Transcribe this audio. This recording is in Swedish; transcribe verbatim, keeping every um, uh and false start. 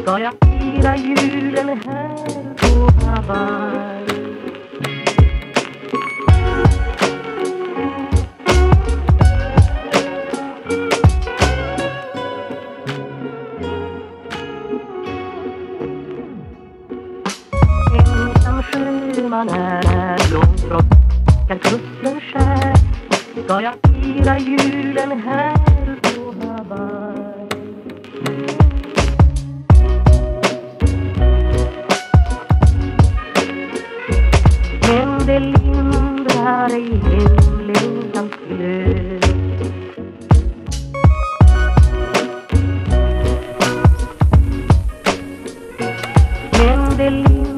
ska jag fira julen här på Hawaii. Ensam sjöman är långt från kan kusten skär. Ska jag fira julen här på Hawaii. Men det lindrar ej hemlängtans glöd. Men det lindrar